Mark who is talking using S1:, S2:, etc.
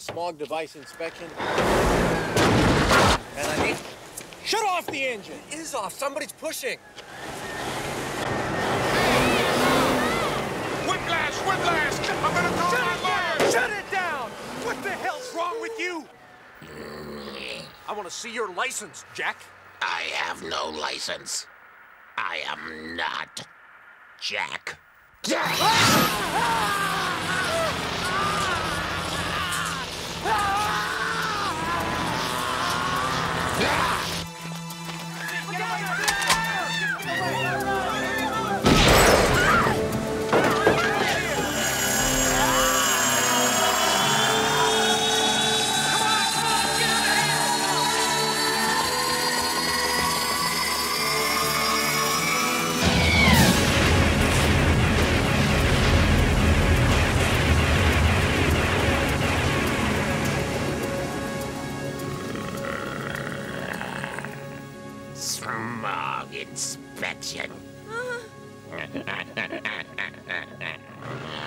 S1: smog device inspection. And I need... Shut off the engine!
S2: It is off. Somebody's pushing.
S3: Whiplash! Whiplash! I'm gonna call my lawyer!
S2: Shut it down! What the hell's wrong with you? I want to see your license, Jack.
S4: I have no license. I am not Jack. Smog inspection.